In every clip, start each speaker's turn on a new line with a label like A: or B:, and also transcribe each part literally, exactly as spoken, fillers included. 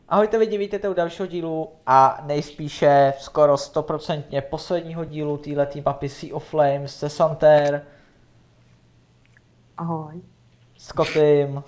A: Ahojte lidi, vítejte u dalšího dílu a nejspíše skoro stoprocentně posledního dílu téhletý mapy Sea of Flames se Santer.
B: Ahoj.
A: S Kotym.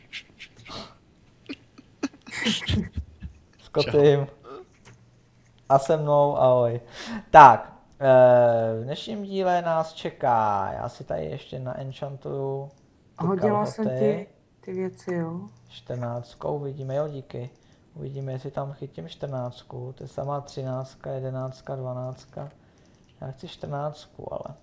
A: S Kotym. A se mnou, ahoj. Tak, v dnešním díle nás čeká, já si tady ještě naenchantuju ty
B: Hodila jsem
A: kalhoty.
B: ti ty věci, jo?
A: čtrnáctkou, uvidíme, jo, díky. Uvidíme, jestli tam chytím čtrnáctku, to je samá třináctka, jedenáctka, dvanáctka. Já chci čtrnáctku, ale.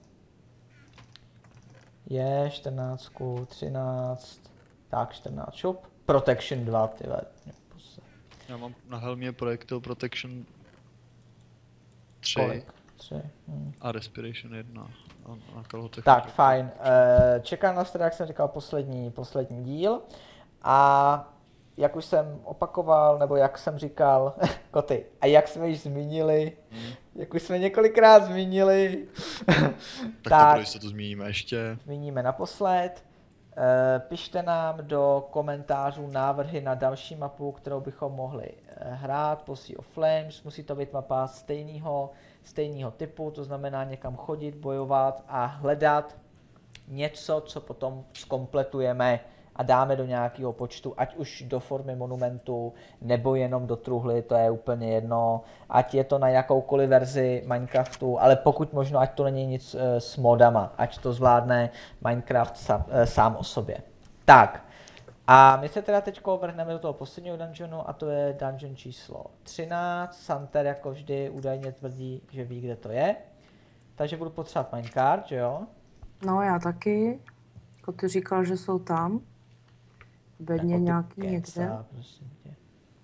A: Je, čtrnáctku, třináct, tak čtrnáct, šup. Protection dva, ty ve.
C: Já mám na helmě Projectile Protection tři.
A: Kolik? tři. Hm.
C: A Respiration jedna. A na kalhotech.
A: Tak, fajn. Čekám nás teda, jak jsem říkal, poslední, poslední díl. A jak už jsem opakoval, nebo jak jsem říkal, Koty, a jak jsme již zmínili, hmm. jak už jsme několikrát zmínili,
C: tak, tak to, se to zmíníme ještě.
A: Zmíníme naposled. Pište nám do komentářů návrhy na další mapu, kterou bychom mohli hrát po Sea of Flames. Musí to být mapa stejného, stejného typu, to znamená někam chodit, bojovat a hledat něco, co potom zkompletujeme a dáme do nějakého počtu, ať už do formy monumentu, nebo jenom do truhly, to je úplně jedno, ať je to na jakoukoliv verzi Minecraftu, ale pokud možno, ať to není nic e, s modama, ať to zvládne Minecraft sa, e, sám o sobě. Tak, a my se teda teď vrhneme do toho posledního dungeonu, a to je dungeon číslo třináct. Santer jako vždy údajně tvrdí, že ví, kde to je. Takže budu potřebovat minecart, že jo?
B: No, já taky. Jako ty říkal, že jsou tam. Bedně
A: jako
B: nějaký
A: keca,
B: někde.
A: Prosím tě.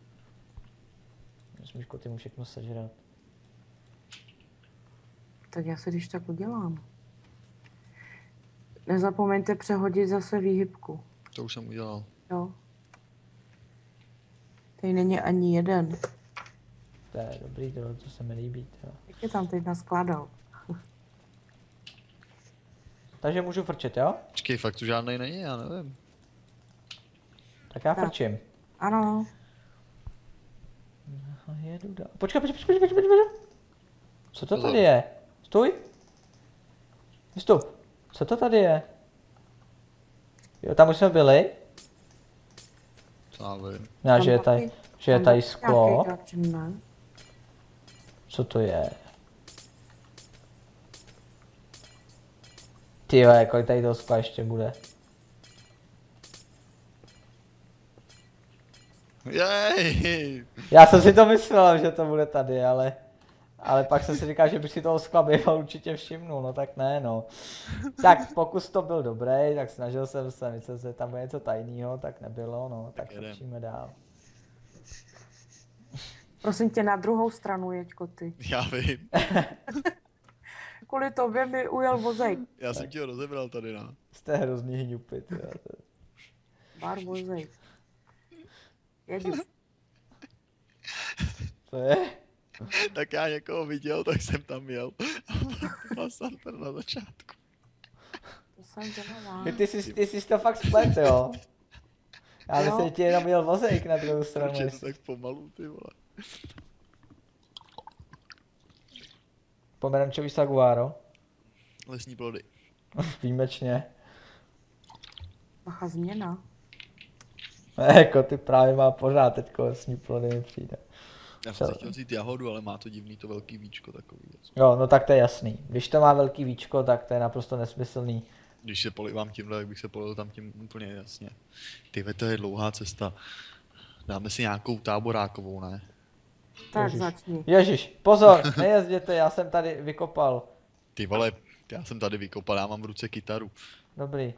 A: Nesmíš Koty mu všechno sežrat.
B: Tak já se když tak udělám. Nezapomeňte přehodit zase výhybku.
C: To už jsem udělal.
B: Jo. Tady není ani jeden.
A: To je dobrý, to, to se mi líbí. To.
B: Jak je tam teď naskládal?
A: Takže můžu frčet, jo?
C: Počkej, fakt tu žádnej není, já nevím.
A: Tak já
B: Tak.
A: frčím.
B: Ano.
A: No, jedu dál. Počkej, počkej, počkej, počkej, počkej. Co to tady je? Stůj. Vystup. Co to tady je? Jo, tam už jsme byli.
C: Co já vím.
A: Já, že je tady, že je tady sklo. Co to je? Tyjo, kolik tady toho skla ještě bude?
C: Jej!
A: Já jsem si to myslel, že to bude tady, ale... Ale pak jsem si říkal, že bych si toho skla býval určitě všimnul, no tak ne, no. Tak pokus to byl dobrý, tak snažil jsem se, myslel se, tam bude něco tajného, tak nebylo, no, tak točíme dál.
B: Prosím tě, na druhou stranu jeď, Koty.
C: Já vím.
B: Kvůli tobě mi ujel vozejk.
C: Já jsem ti ho rozebral tady, no.
A: Jste hrozný hňupy, tyjo.
B: Bar vozejk. Jedu.
A: Co je?
C: Tak já někoho viděl, tak jsem tam jel. A Santer na začátku.
B: To jsem dělala.
A: Ty jsi, ty jsi to fakt splet, jo? Já myslím, že ti jenom jel vozejk na druhou stranu.
C: Proč je to tak pomalu, ty vole.
A: Pomerančový saguaro.
C: Lesní plody.
A: Výjimečně.
B: Bacha, změna.
A: Jako ty právě má pořád teďko lesní plody mi přijde.
C: Já jsem si chtěl vzít jahodu, ale má to divný to velký víčko takový.
A: Jo, no tak to je jasný. Když to má velký víčko, tak to je naprosto nesmyslný.
C: Když se polivám tímhle, jak bych se polil tam tím úplně jasně. Ty, to je dlouhá cesta. Dáme si nějakou táborákovou, ne?
B: Tak
A: Ježiš.
B: začni.
A: Ježiš, pozor, nejezděte, já jsem tady vykopal.
C: Ty vole, já jsem tady vykopal, já mám v ruce kytaru.
A: Dobrý.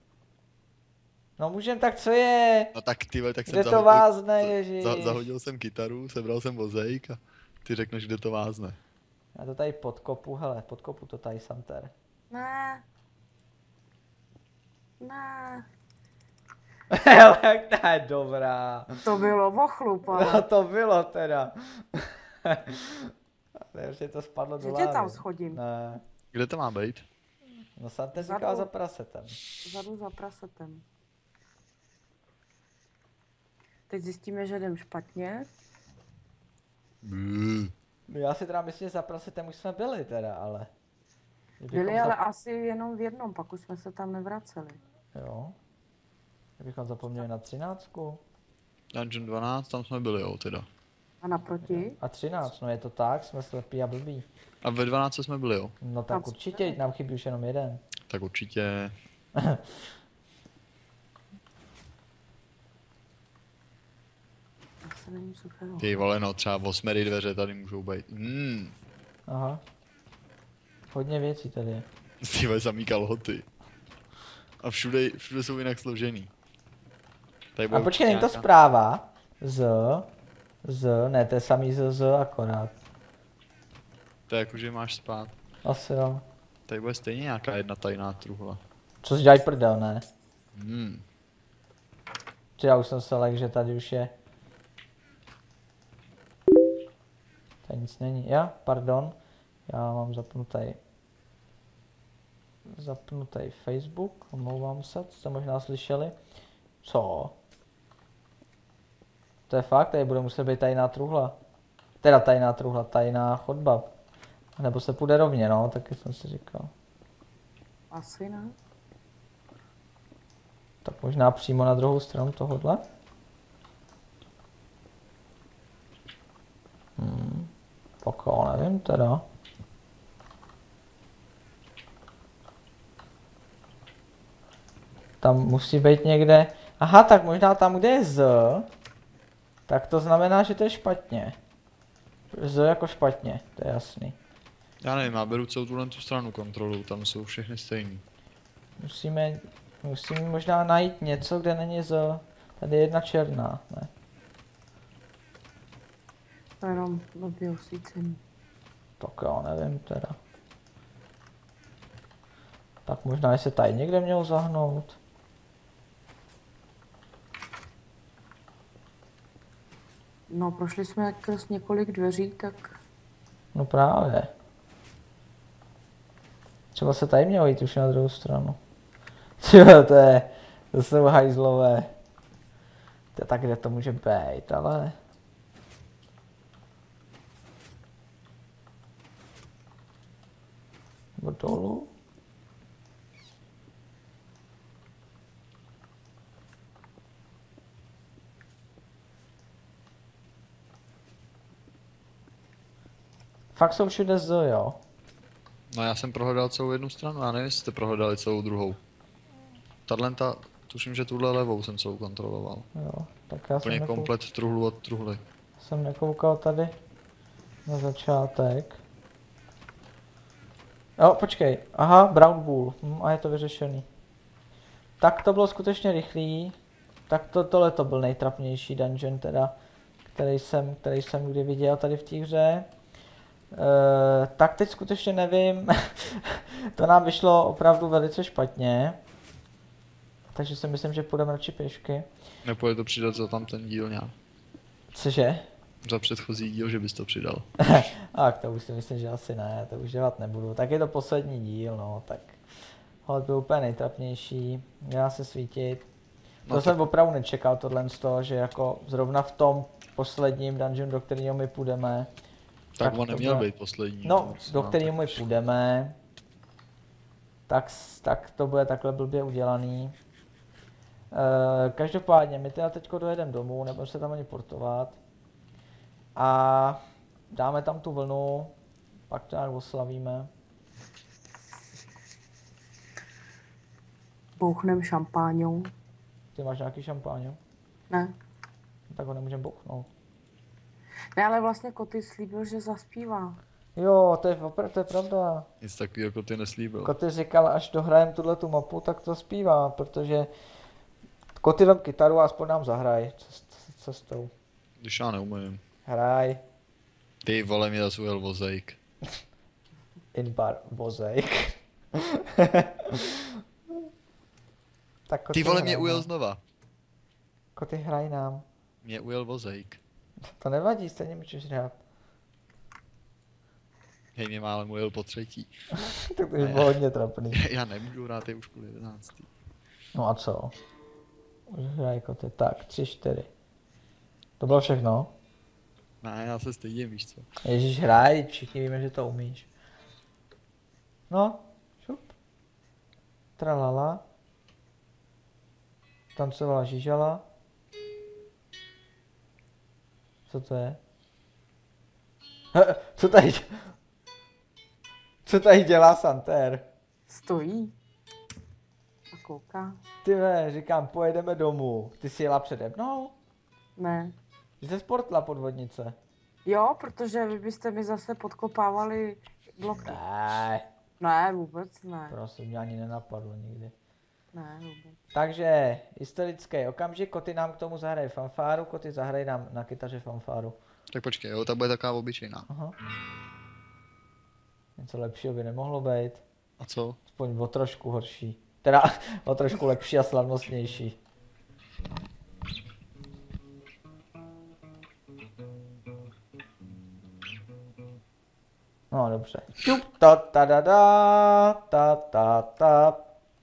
A: No můžem, tak co je?
C: No tak ty vole, tak jsem
A: Kde to
C: zahodil,
A: vázne, ježiš?
C: za, zahodil jsem kytaru, sebral jsem vozejk a ty řekneš, kde to vázne.
A: Já to tady podkopu, hele, podkopu to tady, Santer.
B: Ne. Ne.
A: Hele, jak to je dobrá.
B: To bylo vochlupa.
A: No to bylo teda. Takže to spadlo do
B: Že
A: lávy.
B: tě tam schodím.
A: Ne.
C: Kde to má být?
A: No Santer
B: Vzadu.
A: říkal za prasetem.
B: Vzadu za prasetem. teď zjistíme, že jdem špatně.
C: Bů.
A: No já si teda myslím, že za prasitem už jsme byli teda, ale... Kdybychom
B: Byli ale
A: zap-
B: asi jenom v jednom, pak už jsme se tam nevraceli.
A: Jo. Kdybychom zapomněli na třináctku.
C: Dungeon dvanáct, tam jsme byli, jo, teda.
B: A naproti?
A: A třináct, no je to tak, jsme slepí a blbí.
C: A ve dvanáct jsme byli, jo.
A: No
B: Tam
A: tak
B: jsme
A: určitě,
B: byli.
A: nám chybí už jenom jeden.
C: Tak určitě.
B: Já se nevím, co to je.
C: Ty vole, no třeba osmery dveře tady můžou být. Hmm.
A: Aha. Hodně věcí tady je.
C: Ty vole, samý kalhoty. A všude, všude jsou jinak složený. Tady
A: A
C: bude
A: počkej, není to
C: nějaká-
A: zpráva? Z, z, ne, to je samý z, z akorát.
C: To je jako, že máš spát.
A: Asi jo.
C: Tady bude stejně nějaká jedna tajná truhla.
A: Co si dělají prdel, ne?
C: Hmm.
A: Že já už jsem se lek, že tady už je. Tady nic není. Já, pardon. Já mám zapnutý zapnutý Facebook, omlouvám se, to jste možná slyšeli. Co? To je fakt, tady bude muset být tajná truhla. Teda tajná truhla, tajná chodba. Nebo se půjde rovně, no, taky jsem si říkal.
B: Asi ne.
A: Tak možná přímo na druhou stranu tohohle. Hmm. Tak jo, nevím teda. Tam musí být někde... Aha, tak možná tam, kde je Z, tak to znamená, že to je špatně. Z jako špatně, to je jasný.
C: Já nevím, já beru celou tuhle tu stranu kontrolu, tam jsou všechny stejný.
A: Musíme, musíme možná najít něco, kde není Z. Tady je jedna černá, ne?
B: To je jenom blbě osvícený.
A: Tak jo, nevím teda. Tak možná, jestli tady někde měl zahnout.
B: No, prošli jsme skrz několik dveří, tak
A: No právě. Třeba se tady mělo jít už na druhou stranu. Tyjo, to je, to jsou hajzlové. To je tak, kde to může být, ale... Nebo dolů? Fakt jsou všude z, jo.
C: No já jsem prohledal celou jednu stranu, já nevím, jestli jste prohledali celou druhou. Tahle ta, tuším, že tuhle levou jsem celou kontroloval.
A: Jo, tak já jsem,
C: Úplně
A: nekou...
C: komplet truhlu od truhly.
A: jsem nekoukal tady na začátek. Jo, počkej, aha, Brown Bull, hm, a je to vyřešený. Tak to bylo skutečně rychlý. Tak to, tohle to byl nejtrapnější dungeon teda, který jsem, který jsem kdy viděl tady v té hře. E, tak teď skutečně nevím, to nám vyšlo opravdu velice špatně. Takže si myslím, že půjdeme radši pěšky.
C: Nepojde to přidat za tam ten díl nějak.
A: Cože?
C: Za předchozí díl, že bys to přidal.
A: Tak to už si myslím, že asi ne, to už dělat nebudu. Tak je to poslední díl, no, tak hold byl úplně nejtrapnější, měla se svítit. To
C: No
A: jsem
C: tak-
A: opravdu nečekal tohle z toho, že jako zrovna v tom posledním dungeon, do kterého my půjdeme,
C: Tak
A: tak
C: on
A: to
C: neměl
A: bude-
C: být poslední.
A: no,
C: to
A: do
C: snad
A: kterého my
C: tak-
A: půjdeme, tak, s- tak to bude takhle blbě udělaný. E, každopádně, my teda teďko dojedeme domů, nebudeme se tam ani portovat. A dáme tam tu vlnu, pak to nějak oslavíme.
B: bouchnem šampáňou.
A: Ty máš nějaký šampáň,
B: Ne.
A: tak ho nemůžeme bouchnout.
B: Ne, ale vlastně Koty slíbil, že zaspívá.
A: Jo, to je, opr- to je pravda.
C: Nic takového jako ty neslíbil.
A: Koty říkal, až dohrajem tuhle tu mapu, tak to zpívá, protože Koty vem kytaru a aspoň nám zahraj cest, cestou.
C: Když já neumím.
A: Hraj,
C: Ty vole, mě zase ujel vozejk.
A: Inbar, vozejk. Tak Koty
C: Ty vole,
A: hraj
C: mě ujel
A: nám.
C: znova.
A: Koty hraj nám.
C: Mě ujel vozejk.
A: To nevadí, stejně můžeš hrát.
C: Hej, mě málem ujel po třetí.
A: Tak to už bylo hodně trapný.
C: Já nemůžu hrát, je už půl jedenáctý.
A: No a co? Už hraj Koty, tak, tři, čtyři. To bylo všechno.
C: Ne, já se stydím, víš co.
A: Ježíš, hraj, všichni víme, že to umíš. No, šup. Tralala. Tancovala žížala. Co to je? He, co tady, co tady dělá Santér?
B: Stojí. A kouká.
A: Ty ve, říkám, pojedeme domů. Ty jsi jela přede mnou?
B: Ne.
A: Ty jsi sportla podvodnice.
B: Jo, protože vy byste mi zase podkopávali bloky.
A: Ne,
B: Ne, vůbec ne.
A: prosím, mě ani nenapadlo nikdy.
B: Ne, vůbec.
A: Takže, historický okamžik, Koty nám k tomu zahraje fanfáru, Koty zahraje nám na kytaře fanfáru.
C: Tak počkej, jo, ta bude taková obyčejná.
A: Aha. Něco lepšího by nemohlo být.
C: A co?
A: Aspoň o trošku horší. Teda o trošku lepší a slavnostnější. No dobře. Čup, ta ta da da, ta ta ta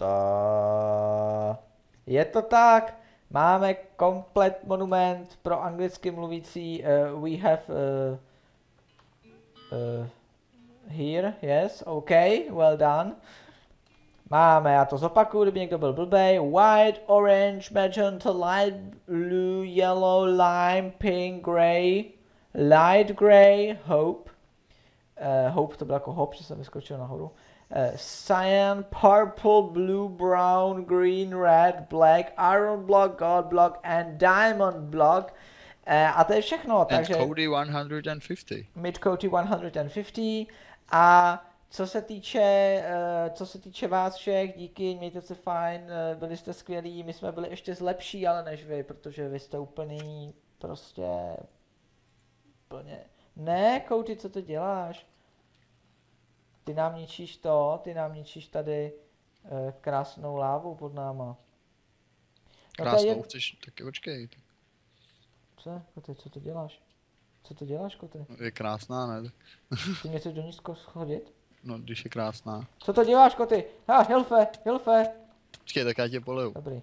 A: ta. Je to tak. Máme komplet monument pro anglicky mluvící. Uh, we have uh, uh, here, yes, okay, well done. Máme, já to zopakuju, kdyby někdo byl blbej. White, orange, magenta, light blue, yellow, lime, pink, grey, light grey, hope. Uh, hope to bylo jako hop, že jsem vyskočil nahoru. Uh, cyan, purple, blue, brown, green, red, black, iron block, gold block and diamond block. Uh, a to je všechno,
C: And
A: takže...
C: Cody one hundred fifty.
A: Mid Cody one hundred fifty. A co se týče, uh, co se týče vás všech, díky, mějte se fajn, uh, byli jste skvělí, my jsme byli ještě zlepší, ale než vy, protože vy jste úplný, prostě, úplně, ne, Cody, co to děláš? Ty nám ničíš to, ty nám ničíš tady uh, krásnou lávu pod náma. No
C: Krásnou,
A: je...
C: chceš, tak počkej.
A: Co, Koty, co to děláš? Co to děláš, Koty?
C: Je krásná, ne?
A: Ty mě chceš do ní schodit?
C: No, když je krásná.
A: Co to děláš, Koty? Ha, Hilfe, Hilfe!
C: Počkej, tak já tě poleju.
A: Dobrý.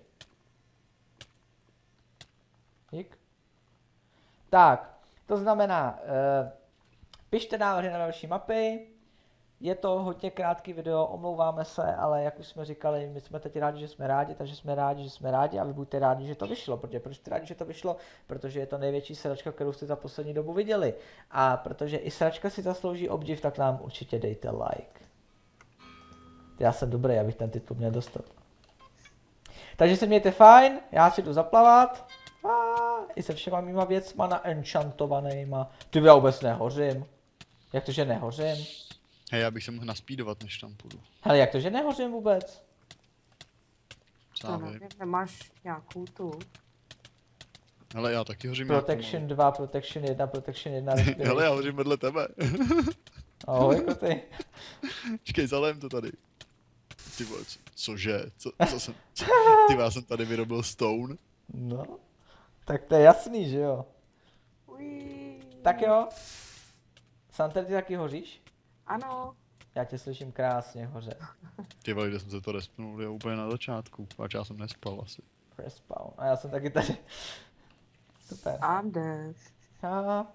A: Dík. Tak, to znamená, uh, pište návrhy na další mapy. Je to hodně krátký video, omlouváme se, ale jak už jsme říkali, my jsme teď rádi, že jsme rádi, takže jsme rádi, že jsme rádi a vy buďte rádi, že to vyšlo. Protože proč jste rádi, že to vyšlo? Protože je to největší sračka, kterou jste za poslední dobu viděli. A protože i sračka si zaslouží obdiv, tak nám určitě dejte like. Já jsem dobrý, abych ten titul měl dostat. Takže se mějte fajn, já si jdu zaplavat. A i se všema mýma věcma naenchantovanýma. Ty, já vůbec nehořím. Jak to, že nehořím?
C: Hej, já bych se mohl naspídovat, než tam půjdu.
A: Hele, jak to, že nehořím vůbec?
C: Co
B: To
C: já
B: nevím,
C: vím.
B: nemáš nějakou tu.
C: Hele, já taky hořím. jak
A: Protection dva, Protection jedna, Protection jedna,
C: pomalu. Hele, já
A: Respiration.
C: hořím vedle tebe.
A: Ahoj, Koty.
C: Počkej, zalejem to tady. Ty vole, co, cože? Co, co jsem, co, ty vole, já jsem tady vyrobil stone.
A: No, tak to je jasný, že jo?
B: Uí.
A: Tak jo. Santer, ty taky hoříš?
B: Ano.
A: Já tě slyším krásně hoře.
C: Ty vole, kde jsem se to respnul, je úplně na začátku. Ač já jsem nespal asi.
A: Respawn. A já jsem taky tady. Super.
B: I'm dead.
A: A...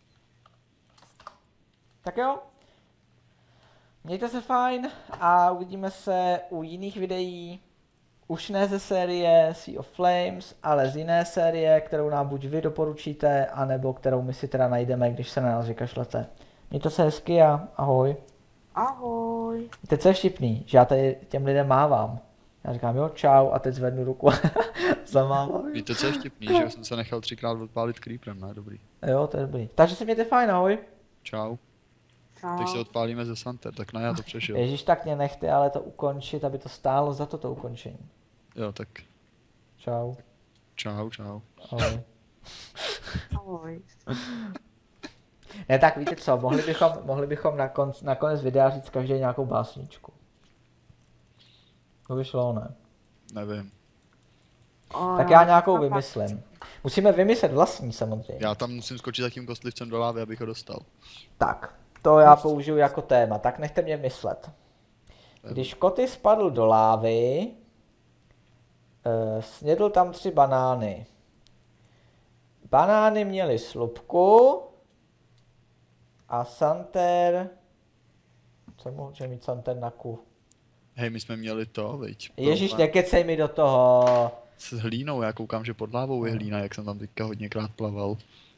A: Tak jo. Mějte se fajn a uvidíme se u jiných videí. Už ne ze série Sea of Flames, ale z jiné série, kterou nám buď vy doporučíte, anebo kterou my si teda najdeme, když se na nás vykašlete. Mějte se hezky a ahoj.
B: Ahoj.
A: Teď co je vtipný, že já tady těm lidem mávám. Já říkám jo, čau a teď zvednu ruku a zamávám.
C: Víte, co je vtipný, že jsem se nechal třikrát odpálit creeperem, ne? Dobrý.
A: Jo, to je dobrý. Takže se mějte fajn, ahoj.
C: Čau.
B: Čau.
C: Teď se odpálíme ze Santer, tak na já to přešel.
A: Ježíš, tak mě nechte, ale to ukončit, aby to stálo za to to ukončení.
C: Jo, tak
A: Čau.
C: čau, čau.
A: Ahoj.
B: Ahoj.
A: Ne, tak víte co, mohli bychom, mohli bychom na, konc, na konec videa říct každý nějakou básničku. To by šlo, ne?
C: Nevím.
B: O,
A: Tak já nějakou
B: chápu.
A: vymyslím. Musíme vymyslet vlastní samozřejmě.
C: Já tam musím skočit za tím kostlivcem do lávy, abych ho dostal.
A: Tak, to já použiju jako téma, tak nechte mě myslet. Když Koty spadl do lávy, eh, snědl tam tři banány. Banány měly slupku a Santer... Co může mít Santer na ku?
C: Hej, my jsme měli to, viď?
A: Ježíš,
C: problém
A: nekecej mi do toho.
C: s hlínou, já koukám, že pod lávou je hlína, jak jsem tam teďka hodněkrát plaval.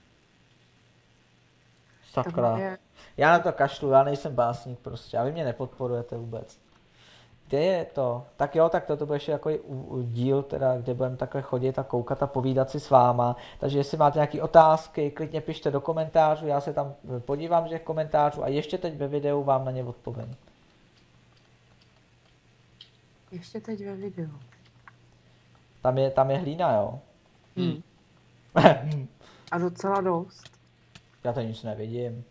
A: Sakra.
B: Tohle je,
A: Já na to kašlu, já nejsem básník prostě a vy mě nepodporujete vůbec. Kde je to? Tak jo, tak toto bude ještě jako díl, teda, kde budeme takhle chodit a koukat a povídat si s váma. Takže jestli máte nějaké otázky, klidně pište do komentářů, já se tam podívám z těch komentářů a ještě teď ve videu vám na ně odpovím.
B: ještě teď ve videu.
A: Tam je, tam je hlína, jo?
B: Hmm. A docela dost.
A: Já to nic nevidím.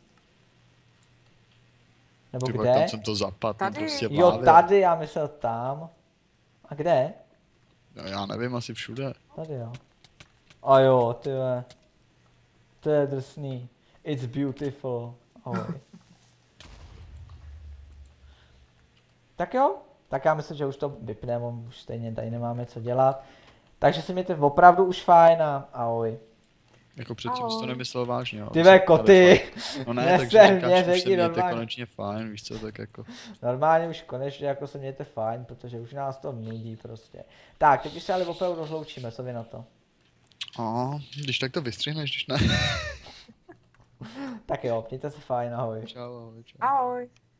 A: Nebo
C: Ty vole,
A: kde?
C: tam jsem to zapadl,
B: Tady.
C: prostě v
A: Jo,
C: lávě.
A: tady, já myslel tam. A kde?
C: No, já nevím, asi všude.
A: Tady jo. A jo, ty vole. To je drsný. It's beautiful. Ahoj. Tak jo, tak já myslím, že už to vypneme, už stejně tady nemáme co dělat. Takže si mějte opravdu už fajn a ahoj.
C: Jako předtím jsi to
B: Ahoj.
C: nemyslel vážně, jo.
A: Ty
C: Jsi
A: ve
C: tady
A: koty.
C: fajn. No ne,
A: Neser
C: takže
A: mě,
C: říkáš, už se
A: řekni
C: mějte
A: normálně.
C: konečně fajn, víš co, tak jako.
A: Normálně už konečně jako se mějte fajn, protože už nás to nudí prostě. Tak, teď už se ale opravdu rozloučíme, co vy na to?
C: A, když tak to vystřihneš, když ne.
A: Tak jo, mějte se fajn, ahoj.
C: Čau, ahoj, čau.
B: Ahoj.